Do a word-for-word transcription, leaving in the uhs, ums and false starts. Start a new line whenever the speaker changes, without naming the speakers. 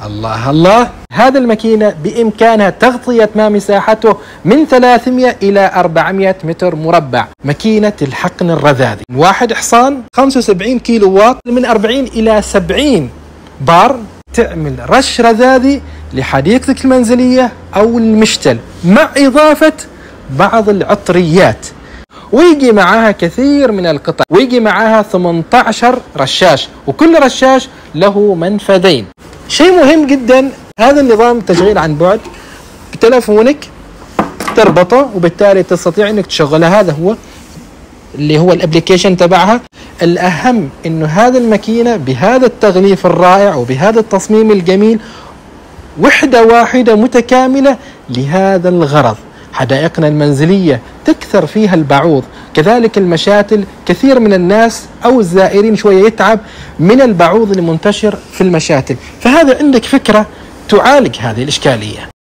الله الله، هذه الماكينة بإمكانها تغطية ما مساحته من ثلاثمئة إلى أربعمئة متر مربع. ماكينة الحقن الرذاذي، واحد حصان خمسة وسبعين كيلو واط، من أربعين إلى سبعين بار، تعمل رش رذاذي لحديقتك المنزلية أو المشتل، مع إضافة بعض العطريات، ويجي معاها كثير من القطع، ويجي معاها ثمانية عشر رشاش، وكل رشاش له منفذين. شيء مهم جدا، هذا النظام تشغيل عن بعد بتلفونك، تربطه وبالتالي تستطيع انك تشغلها. هذا هو اللي هو الابليكيشن تبعها. الاهم انه هذه الماكينة بهذا التغليف الرائع وبهذا التصميم الجميل، وحدة واحدة متكاملة لهذا الغرض. حدائقنا المنزلية تكثر فيها البعوض، كذلك المشاتل، كثير من الناس أو الزائرين شوية يتعب من البعوض المنتشر في المشاتل، فهذا عندك فكرة تعالج هذه الإشكالية.